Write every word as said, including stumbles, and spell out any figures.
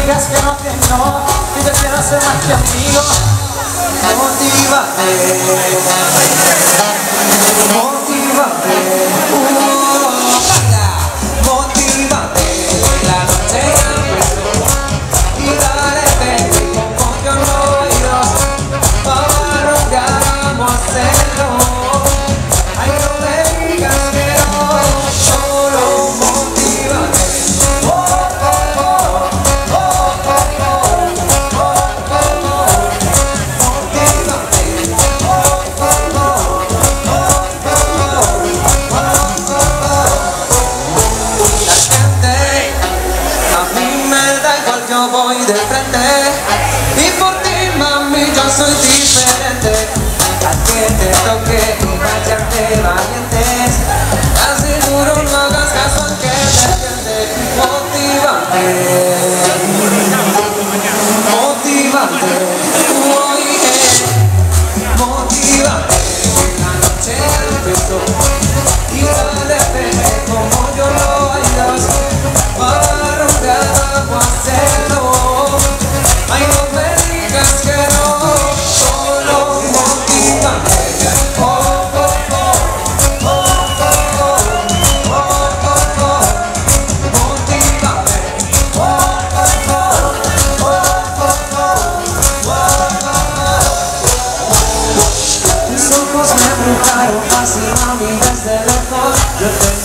digas que no, que no, y te quiero hacer más que amigo. Motívate, motívate, uh, motívate, la noche ya empezó, y dale baby, como yo no he ido, vamos a hacerlo. Ay, no me digas que no, solo motívate. Oh, oh, oh, oh, oh, oh, oh, oh, oh. Motívate. Oh, oh, oh, oh, oh, oh, oh. La gente, a mí me da igual, yo voy de frente, y por ti, mami, yo soy diferente. A que te toque y vayarte valientes, aseguro no hagas caso al que te siente. Motívate, motívate, oye, motívate, la noche empezó, y dale bebé como yo lo hayas, para romper vamos a hacerlo. Ay, no me digas que no, solo motívate. Oh, oh, oh, oh, oh, oh, oh, oh, motívate. Oh, oh, oh, oh, oh, oh. Tus ojos me embrujaron así, mami, desde lejos. Yo te